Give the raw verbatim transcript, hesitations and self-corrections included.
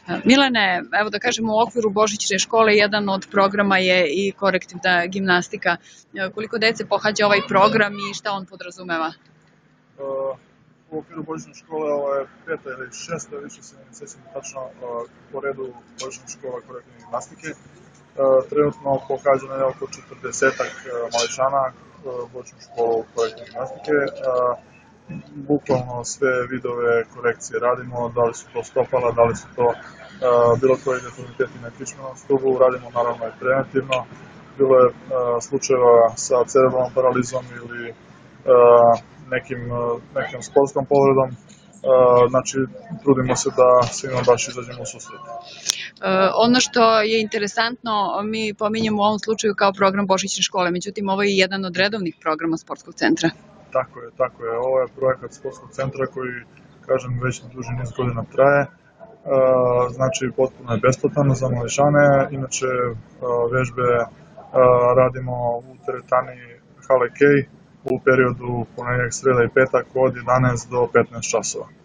Milane, evo da kažemo u okviru Božićne škole jedan od programa je i korektivna gimnastika. Koliko dece pohađa ovaj program i šta on podrazumeva? U okviru Božićne škole ovo je peta ili šesta, više se ne sjećam tačno po redu Božićne škola korektivne gimnastike. Trenutno pohađano je oko četrdesetak mališana Božićnu školu korektivne gimnastike. Bukvalno sve vidove korekcije radimo, da li su to stopala, da li su to bilo koji deformiteti na kičmenom stubu, radimo naravno i preventivno. Bilo je slučajeva sa cerebralnom paralizom ili nekim, nekim sportskom povredom, znači trudimo se da svima baš izađemo u susret. Ono što je interesantno, mi pominjemo u ovom slučaju kao program Božićne škole, međutim ovo je jedan od redovnih programa sportskog centra. Tako je, tako je. Ovo je projekat sportskog centra koji, kažem, već na duži niz godina traje. Znači, potpuno je besplatan za mališane. Inače, vežbe radimo u teretani Hale Kej u periodu ponedjeljak, sreda i petak od jedanaest do petnaest časova.